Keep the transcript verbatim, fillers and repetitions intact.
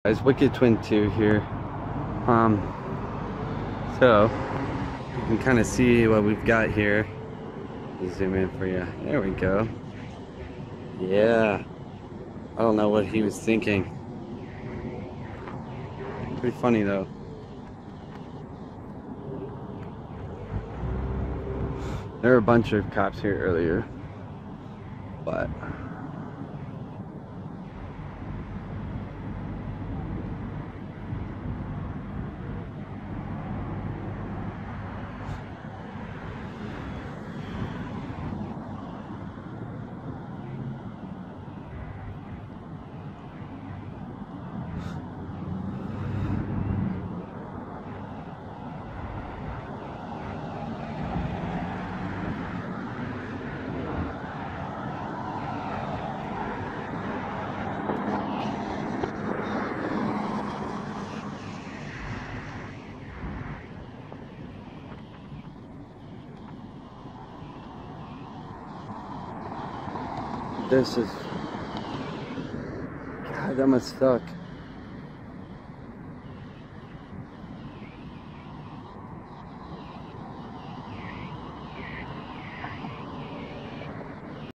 Guys, Wicked Twin two here. Um, so you can kind of see what we've got here. Zoom in for you. There we go. Yeah. I don't know what he was thinking. Pretty funny though. There were a bunch of cops here earlier, but this is, God, that must suck.